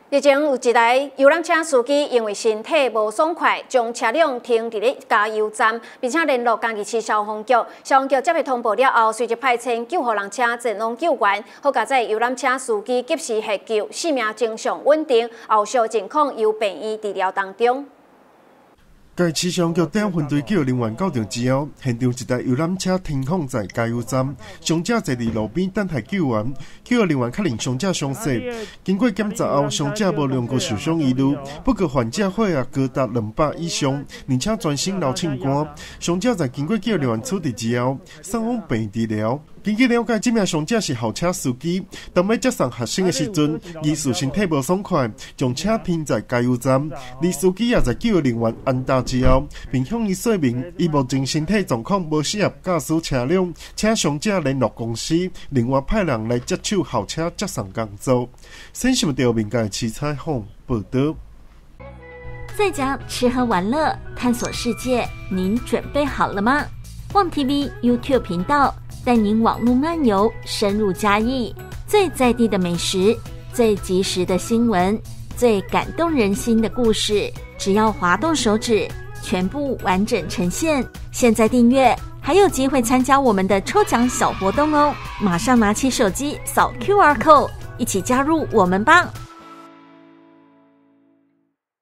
日前有一台游览车司机因为身体无爽快，将车辆停伫咧加油站，并且联络嘉义市消防局。消防局接到通报了后，随即派遣救护人车前往救援。好在这游览车司机及时获救，性命正常稳定，后续情况由病院治疗当中。 该市消防局点分队救护人员到场之后，现场一台游览车停放在加油站，伤者坐伫路边等待救援。救护人员确认伤者伤势，经过检查后，伤者无任何受伤遗虑，不过患者血压高达200以上，而且全身流沁汗。伤者在经过救护人员处理之后，送往病院治疗。根据了解，这名伤者是校车司机，当要接送学生的时阵，疑似身体无爽快，将车停在加油站。而司机也在救护人员按答之后，并向伊说明，伊目前身体状况无适合驾驶车辆，请伤者联络公司，另外派人来接手校车接送工作。新闻调民间齐采访报道。 在家吃喝玩乐，探索世界，您准备好了吗？旺 TV YouTube 频道带您网络漫游，深入嘉义，最在地的美食，最及时的新闻，最感动人心的故事，只要滑动手指，全部完整呈现。现在订阅还有机会参加我们的抽奖小活动哦！马上拿起手机扫 QR code，一起加入我们吧！